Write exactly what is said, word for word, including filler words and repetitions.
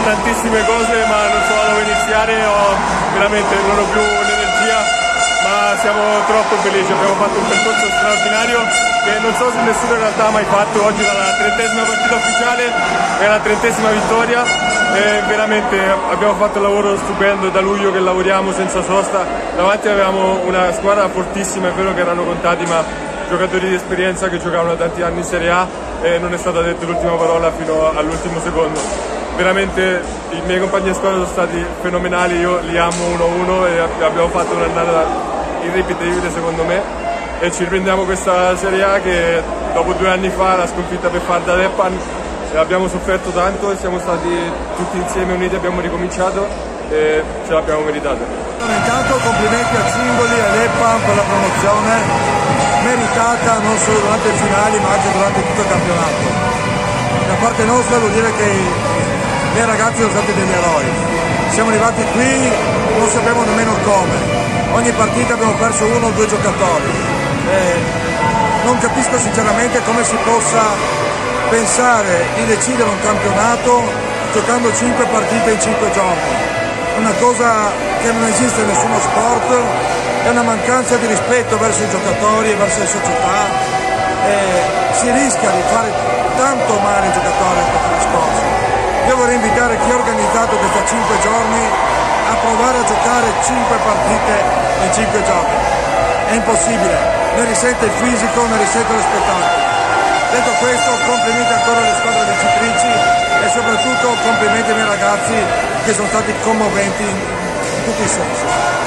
tantissime cose ma non so da dove iniziare, ho, veramente non ho più l'energia, ma siamo troppo felici, abbiamo fatto un percorso straordinario che non so se nessuno in realtà ha mai fatto. Oggi era la trentesima partita ufficiale e la trentesima vittoria e veramente abbiamo fatto un lavoro stupendo, da luglio che lavoriamo senza sosta, davanti avevamo una squadra fortissima, è vero che erano contati ma giocatori di esperienza che giocavano da tanti anni in Serie A e non è stata detta l'ultima parola fino all'ultimo secondo. Veramente i miei compagni di squadra sono stati fenomenali, io li amo uno a uno e abbiamo fatto un'annata irripetibile secondo me e ci riprendiamo questa Serie A che dopo due anni fa la sconfitta per Farda Deppan abbiamo sofferto tanto e siamo stati tutti insieme uniti, abbiamo ricominciato e ce l'abbiamo meritata. Intanto complimenti a Cingoli e a Deppan per la promozione meritata non solo durante i finali ma anche durante tutto il campionato. Da parte nostra vuol dire che i miei ragazzi sono stati degli eroi. Siamo arrivati qui, non sappiamo nemmeno come. Ogni partita abbiamo perso uno o due giocatori. E non capisco sinceramente come si possa pensare di decidere un campionato giocando cinque partite in cinque giorni. È una cosa che non esiste in nessuno sport, è una mancanza di rispetto verso i giocatori e verso le società. E si rischia di fare tanto male ai giocatori in questo discorso. Io vorrei invitare chi ha organizzato questi cinque giorni a provare a giocare cinque partite in cinque giorni. È impossibile, ne risente il fisico, ne risente lo spettacolo. Detto questo, complimenti ancora alle squadre vincitrici e soprattutto complimenti ai miei ragazzi che sono stati commoventi in tutti i sensi.